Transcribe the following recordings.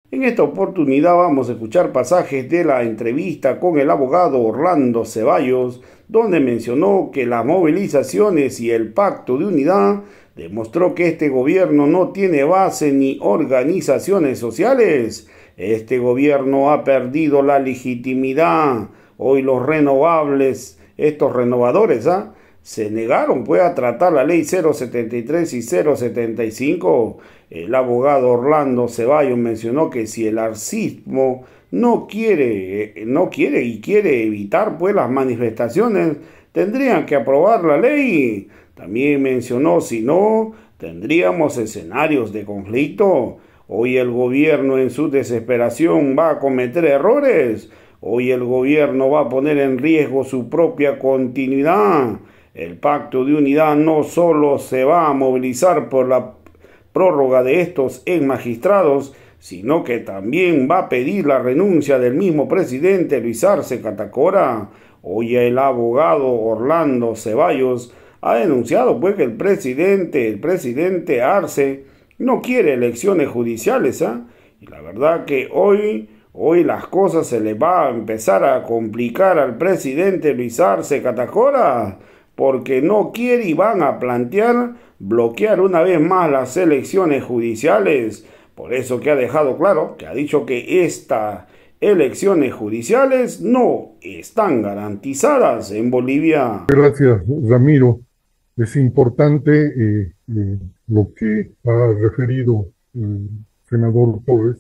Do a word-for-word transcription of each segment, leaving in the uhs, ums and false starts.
En esta oportunidad vamos a escuchar pasajes de la entrevista con el abogado Orlando Ceballos, donde mencionó que las movilizaciones y el pacto de unidad demostró que este gobierno no tiene base ni organizaciones sociales. Este gobierno ha perdido la legitimidad. Hoy los renovables, estos renovadores, ¿ah? se negaron pues a tratar la ley cero setenta y tres y cero setenta y cinco. El abogado Orlando Ceballos mencionó que si el arcismo no quiere, no quiere y quiere evitar pues las manifestaciones, tendrían que aprobar la ley. También mencionó, si no, tendríamos escenarios de conflicto. Hoy el gobierno en su desesperación va a cometer errores. Hoy el gobierno va a poner en riesgo su propia continuidad. El pacto de unidad no solo se va a movilizar por la prórroga de estos ex magistrados, sino que también va a pedir la renuncia del mismo presidente Luis Arce Catacora. Hoy el abogado Orlando Ceballos ha denunciado pues que el presidente, el presidente Arce no quiere elecciones judiciales, ¿ah? Y la verdad que hoy, hoy las cosas se le va a empezar a complicar al presidente Luis Arce Catacora, porque no quiere y van a plantear bloquear una vez más las elecciones judiciales. Por eso que ha dejado claro, que ha dicho que estas elecciones judiciales no están garantizadas en Bolivia. Gracias, Ramiro. Es importante eh, eh, lo que ha referido el senador Torres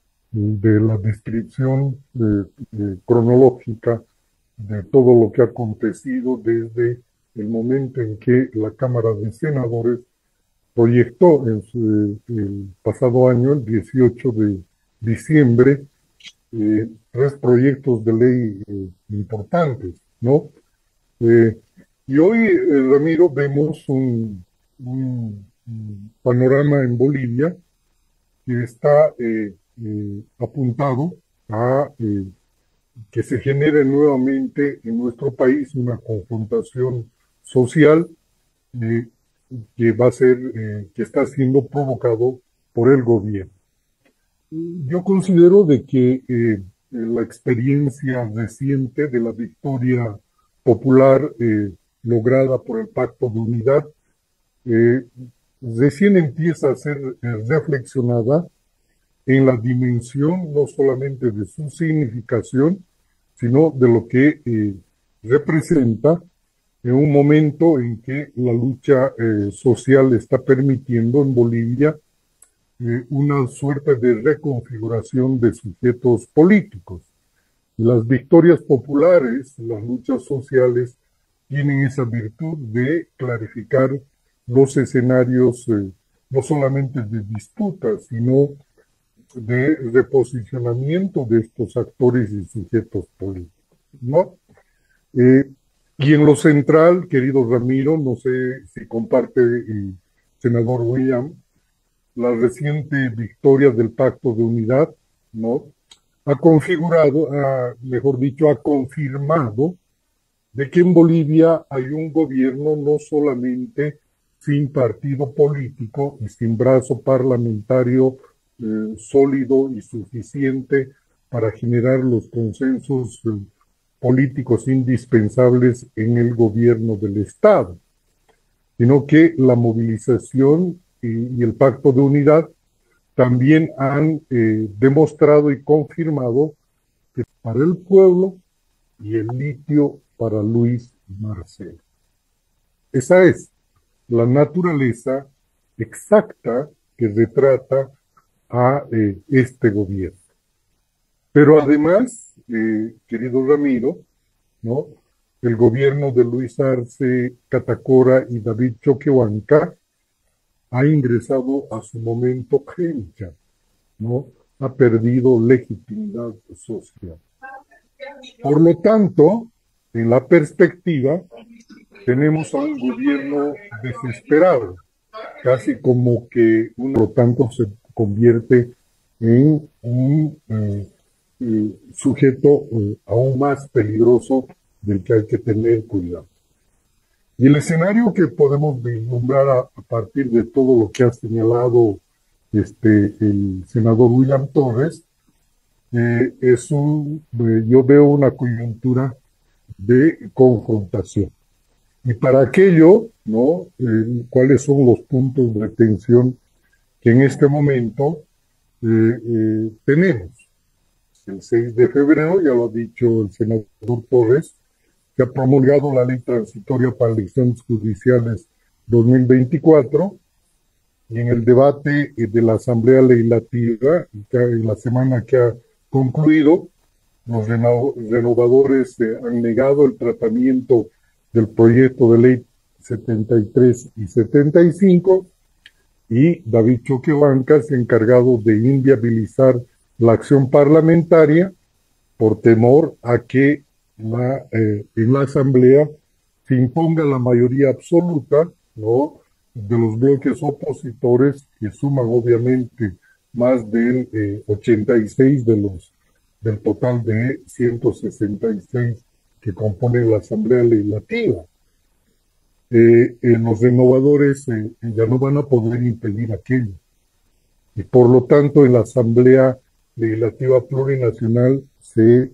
de la descripción de, de cronológica de todo lo que ha acontecido desde el momento en que la Cámara de Senadores proyectó en su, el pasado año, el dieciocho de diciembre, eh, tres proyectos de ley eh, importantes, ¿no? Eh, y hoy, eh, Ramiro, vemos un, un, un, panorama en Bolivia que está eh, eh, apuntado a eh, que se genere nuevamente en nuestro país una confrontación social eh, que va a ser, eh, que está siendo provocado por el gobierno. Yo considero de que eh, la experiencia reciente de la victoria popular eh, lograda por el Pacto de Unidad eh, recién empieza a ser eh, reflexionada en la dimensión no solamente de su significación, sino de lo que eh, representa en un momento en que la lucha eh, social está permitiendo en Bolivia eh, una suerte de reconfiguración de sujetos políticos. Las victorias populares, las luchas sociales, tienen esa virtud de clarificar los escenarios eh, no solamente de disputas, sino de reposicionamiento de estos actores y sujetos políticos, ¿no? Eh, y en lo central, querido Ramiro, no sé si comparte el senador William, la reciente victoria del Pacto de Unidad, ¿no? Ha configurado, ha, mejor dicho, ha confirmado de que en Bolivia hay un gobierno no solamente sin partido político y sin brazo parlamentario eh, sólido y suficiente para generar los consensos eh, políticos indispensables en el gobierno del Estado, sino que la movilización y, y el pacto de unidad también han eh, demostrado y confirmado que para el pueblo y el litio para Luis Marcelo. Esa es la naturaleza exacta que retrata a eh, este gobierno. Pero además, eh, querido Ramiro, ¿no? El gobierno de Luis Arce Catacora y David Choquehuanca ha ingresado a su momento crítica, ¿no? Ha perdido legitimidad social. Por lo tanto, en la perspectiva, tenemos a un gobierno desesperado, casi como que uno, por lo tanto, se convierte en un eh, eh, sujeto eh, aún más peligroso del que hay que tener cuidado. Y el escenario que podemos vislumbrar a, a partir de todo lo que ha señalado este, el senador William Torres, eh, es un, eh, yo veo una coyuntura de confrontación. Y para aquello, ¿no? Eh, ¿cuáles son los puntos de tensión que en este momento eh, eh, tenemos? El seis de febrero, ya lo ha dicho el senador Torres, que ha promulgado la ley transitoria para elecciones judiciales dos mil veinticuatro, y en el debate de la Asamblea Legislativa, en la semana que ha concluido, los renovadores eh, han negado el tratamiento del proyecto de ley setenta y tres y setenta y cinco, y David Choquehuanca se ha encargado de inviabilizar la acción parlamentaria por temor a que la, eh, en la Asamblea se imponga la mayoría absoluta, ¿no?, de los bloques opositores, que suman obviamente más del eh, ochenta y seis de los, del total de ciento sesenta y seis que componen la Asamblea Legislativa. Eh, eh, los renovadores eh, ya no van a poder impedir aquello. Y por lo tanto, en la Asamblea Legislativa Plurinacional se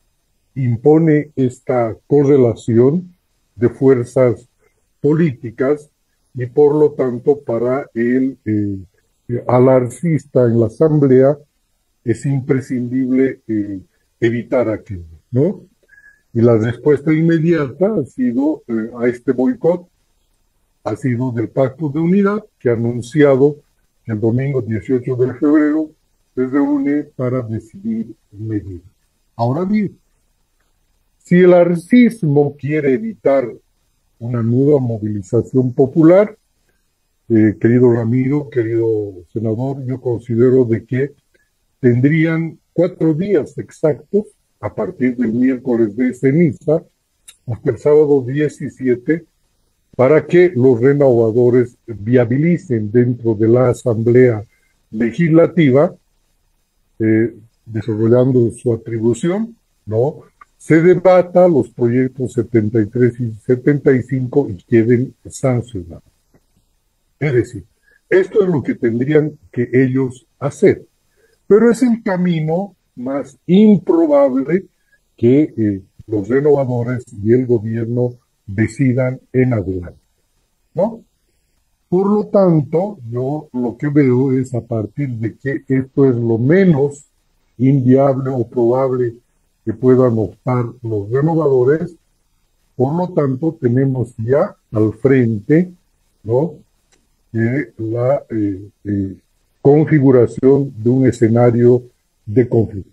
impone esta correlación de fuerzas políticas, y por lo tanto para el eh, alarcista en la Asamblea es imprescindible eh, evitar aquello, ¿no? Y la respuesta inmediata ha sido eh, a este boicot, ha sido del Pacto de Unidad, que ha anunciado que el domingo dieciocho de febrero se reúne para decidir medidas. Ahora bien, si el arcismo quiere evitar una nueva movilización popular, eh, querido Ramiro, querido senador, yo considero de que tendrían cuatro días exactos a partir del miércoles de ceniza hasta el sábado diecisiete para que los renovadores viabilicen dentro de la Asamblea Legislativa, eh, desarrollando su atribución, ¿no?, se debata los proyectos setenta y tres y setenta y cinco y queden sancionados. Es decir, esto es lo que tendrían que ellos hacer, pero es el camino más improbable que eh, los renovadores y el gobierno decidan en adelante, ¿no? Por lo tanto, yo lo que veo es, a partir de que esto es lo menos inviable o probable que puedan optar los renovadores, por lo tanto tenemos ya al frente, ¿no?, eh, la eh, eh, configuración de un escenario de conflicto.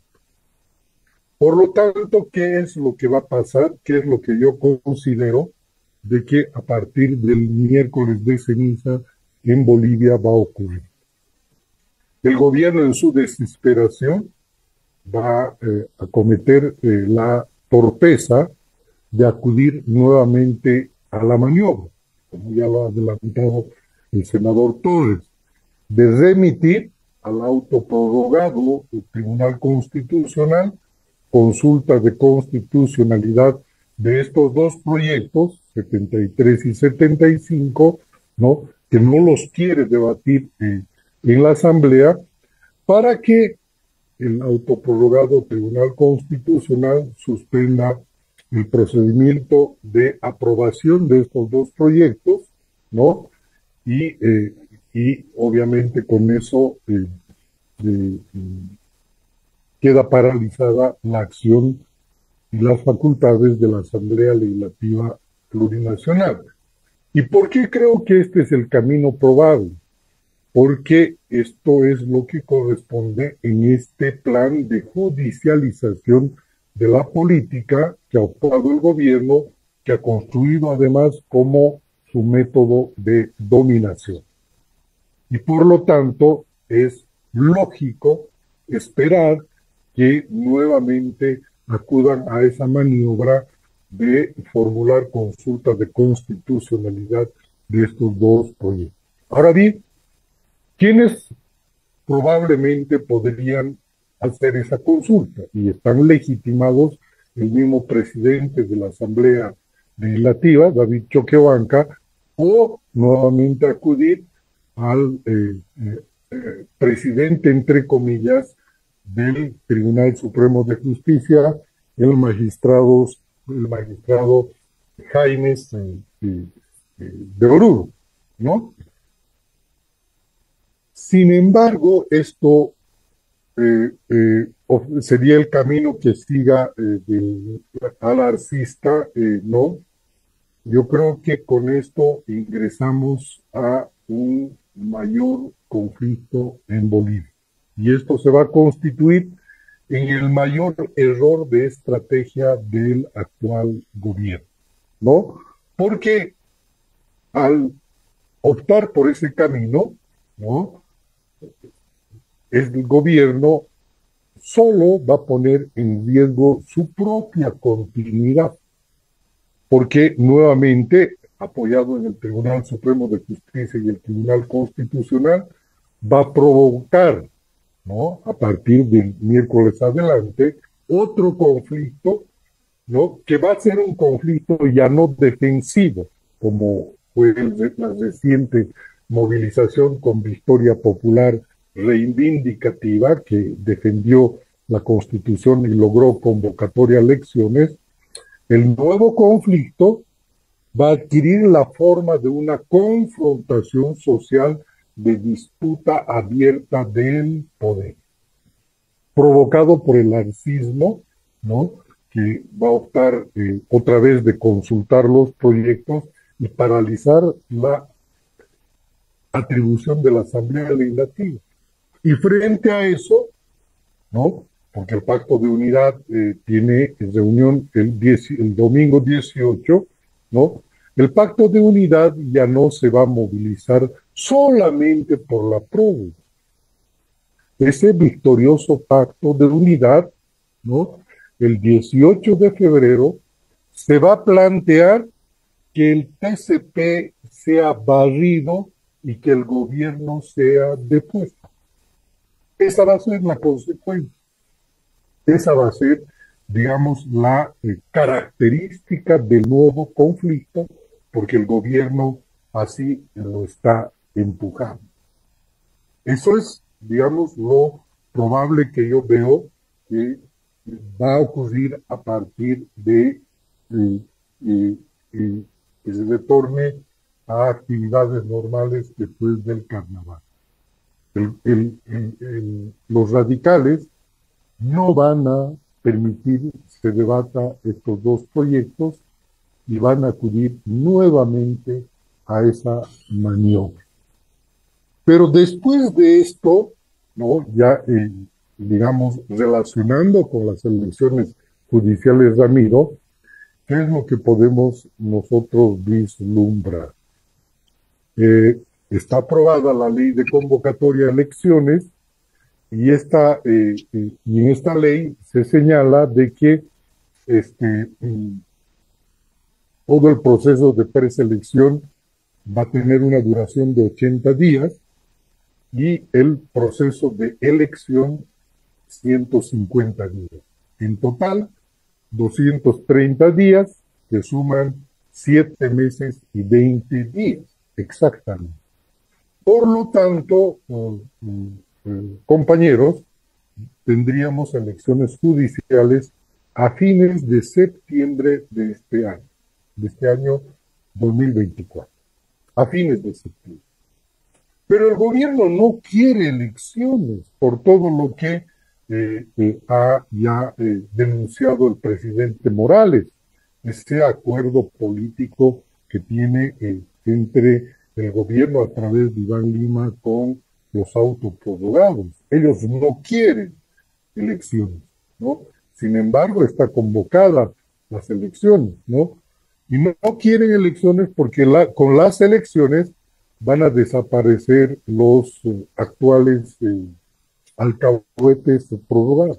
Por lo tanto, ¿qué es lo que va a pasar? ¿Qué es lo que yo considero de que a partir del miércoles de ceniza en Bolivia va a ocurrir? El gobierno, en su desesperación, va eh, a cometer eh, la torpeza de acudir nuevamente a la maniobra, como ya lo ha adelantado el senador Torres, de remitir al autoprorrogado del Tribunal Constitucional consulta de constitucionalidad de estos dos proyectos, setenta y tres y setenta y cinco, ¿no?, que no los quiere debatir eh, en la Asamblea, para que el autoprorrogado Tribunal Constitucional suspenda el procedimiento de aprobación de estos dos proyectos, ¿no? Y, eh, y obviamente con eso eh, eh, queda paralizada la acción y las facultades de la Asamblea Legislativa Plurinacional. ¿Y por qué creo que este es el camino probable? Porque esto es lo que corresponde en este plan de judicialización de la política que ha optado el gobierno, que ha construido además como su método de dominación. Y por lo tanto es lógico esperar que nuevamente acudan a esa maniobra de formular consultas de constitucionalidad de estos dos proyectos. Ahora bien, ¿quiénes probablemente podrían hacer esa consulta? Y están legitimados el mismo presidente de la Asamblea Legislativa, David Choquehuanca, o nuevamente acudir al eh, eh, eh, presidente, entre comillas, del Tribunal Supremo de Justicia, el magistrado, el magistrado Jaimes eh, eh, de Oruro, ¿no? Sin embargo, esto eh, eh, sería el camino que siga eh, del alarcista, eh, ¿no? Yo creo que con esto ingresamos a un mayor conflicto en Bolivia. Y esto se va a constituir en el mayor error de estrategia del actual gobierno, ¿no? Porque al optar por ese camino, ¿no? El gobierno solo va a poner en riesgo su propia continuidad, porque nuevamente, apoyado en el Tribunal Supremo de Justicia y el Tribunal Constitucional, va a provocar, ¿no? A partir del miércoles adelante, otro conflicto, ¿no? Que va a ser un conflicto ya no defensivo, como fue el, la reciente movilización con Victoria Popular reivindicativa que defendió la Constitución y logró convocatoria a elecciones. El nuevo conflicto va a adquirir la forma de una confrontación social de disputa abierta del poder, provocado por el arcismo, ¿no? Que va a optar eh, otra vez de consultar los proyectos y paralizar la atribución de la Asamblea Legislativa. Y frente a eso, ¿no? Porque el Pacto de Unidad eh, tiene reunión el, diez, el domingo dieciocho, ¿no? El Pacto de Unidad ya no se va a movilizar solamente por la prórroga. Ese victorioso Pacto de Unidad, ¿no? El dieciocho de febrero se va a plantear que el T C P sea barrido y que el gobierno sea depuesto. Esa va a ser la consecuencia. Esa va a ser, digamos, la eh, característica del nuevo conflicto, porque el gobierno así lo está empujando. Eso es, digamos, lo probable que yo veo que va a ocurrir a partir de eh, eh, eh, que se retorne a actividades normales después del carnaval. El, el, el, los radicales no van a permitir se debata estos dos proyectos y van a acudir nuevamente a esa maniobra. Pero después de esto, ¿no? Ya, eh, digamos, relacionando con las elecciones judiciales, Ramiro, ¿qué es lo que podemos nosotros vislumbrar? Eh, está aprobada la ley de convocatoria a elecciones y, esta, eh, eh, y en esta ley se señala de que este, mm, todo el proceso de preselección va a tener una duración de ochenta días y el proceso de elección ciento cincuenta días. En total, doscientos treinta días que suman siete meses y veinte días, exactamente. Por lo tanto, eh, eh, compañeros, tendríamos elecciones judiciales a fines de septiembre de este año, de este año dos mil veinticuatro, a fines de septiembre. Pero el gobierno no quiere elecciones por todo lo que eh, eh, ha ya eh, denunciado el presidente Morales, ese acuerdo político que tiene eh, entre el gobierno a través de Iván Lima con los autoprorrogados. Ellos no quieren elecciones, ¿no? Sin embargo, está convocada las elecciones, ¿no? Y no, no quieren elecciones porque la, con las elecciones van a desaparecer los eh, actuales eh, alcahuetes prorrogados,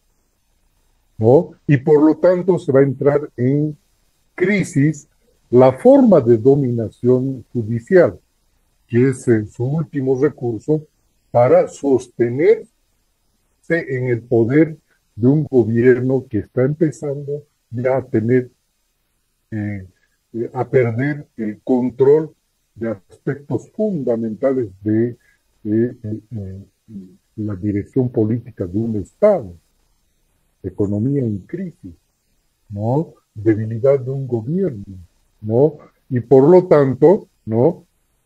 ¿no? Y por lo tanto se va a entrar en crisis la forma de dominación judicial, que es eh, su último recurso para sostenerse en el poder de un gobierno que está empezando ya a tener, eh, a perder el control de aspectos fundamentales de eh, eh, eh, la dirección política de un Estado, economía en crisis, ¿no? Debilidad de un gobierno, ¿no? Y por lo tanto, ¿no?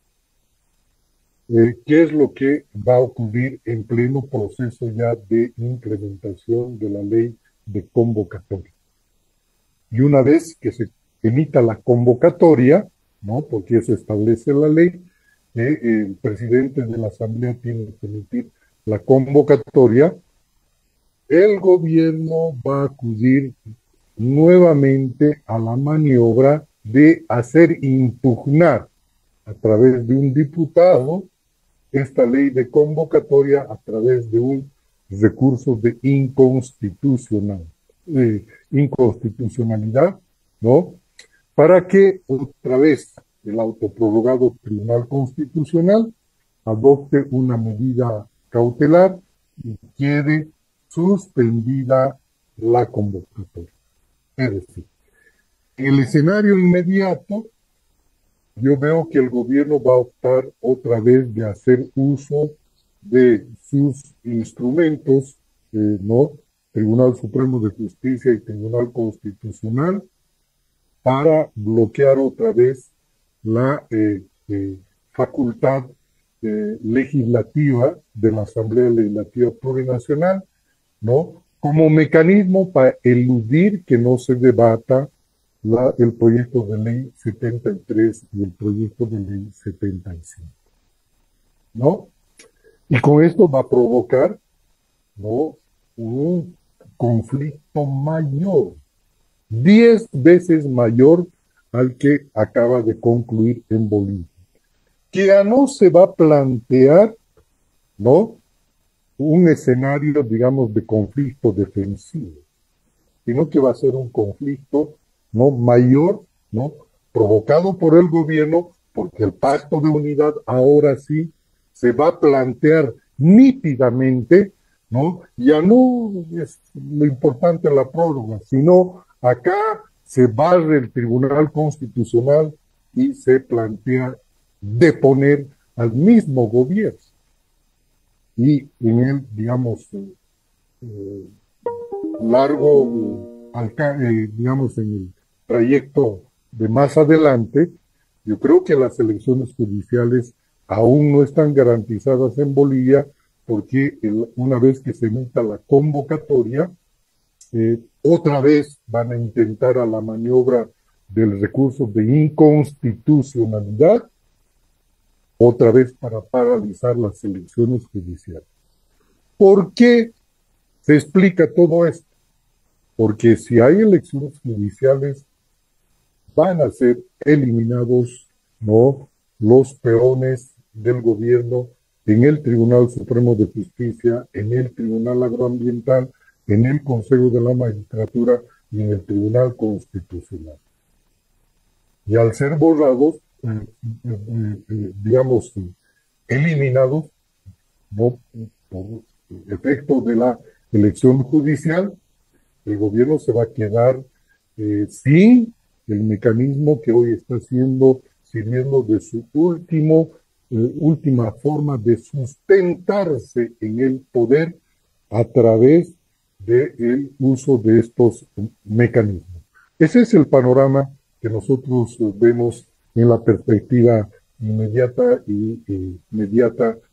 Eh, ¿qué es lo que va a ocurrir en pleno proceso ya de implementación de la ley de convocatoria? Y una vez que se emita la convocatoria, ¿no? Porque eso establece la ley, que eh, el presidente de la Asamblea tiene que emitir la convocatoria, el gobierno va a acudir nuevamente a la maniobra de hacer impugnar a través de un diputado esta ley de convocatoria a través de un recurso de inconstitucional, eh, inconstitucionalidad, ¿no? Para que otra vez el autoprorrogado Tribunal Constitucional adopte una medida cautelar y quede suspendida la convocatoria. Es decir, en el escenario inmediato, yo veo que el gobierno va a optar otra vez de hacer uso de sus instrumentos, eh, ¿no? Tribunal Supremo de Justicia y Tribunal Constitucional, para bloquear otra vez la eh, eh, facultad eh, legislativa de la Asamblea Legislativa Plurinacional, ¿no? Como mecanismo para eludir que no se debata la, el proyecto de ley setenta y tres y el proyecto de ley setenta y cinco, ¿no? Y con esto va a provocar, ¿no? Un conflicto mayor, diez veces mayor al que acaba de concluir en Bolivia, que ya no se va a plantear, ¿no? Un escenario, digamos, de conflicto defensivo, sino que va a ser un conflicto, ¿no? Mayor, ¿no? Provocado por el gobierno, porque el pacto de unidad ahora sí se va a plantear nítidamente, ¿no? Ya no es lo importante la prórroga, sino acá se barre el Tribunal Constitucional y se plantea deponer al mismo gobierno. Y en el, digamos, eh, eh, largo, eh, digamos, en el trayecto de más adelante, yo creo que las elecciones judiciales aún no están garantizadas en Bolivia, porque el, una vez que se emita la convocatoria, eh, otra vez van a intentar a la maniobra del recurso de inconstitucionalidad, otra vez para paralizar las elecciones judiciales. ¿Por qué se explica todo esto? Porque si hay elecciones judiciales, van a ser eliminados, ¿no?, los peones del gobierno en el Tribunal Supremo de Justicia, en el Tribunal Agroambiental, en el Consejo de la Magistratura y en el Tribunal Constitucional. Y al ser borrados, eh, eh, eh, digamos, eliminados, ¿no?, por efecto de la elección judicial, el gobierno se va a quedar eh, sin el mecanismo que hoy está siendo, sirviendo de su último, eh, última forma de sustentarse en el poder a través del uso de estos mecanismos. Ese es el panorama que nosotros vemos en la perspectiva inmediata y, y inmediata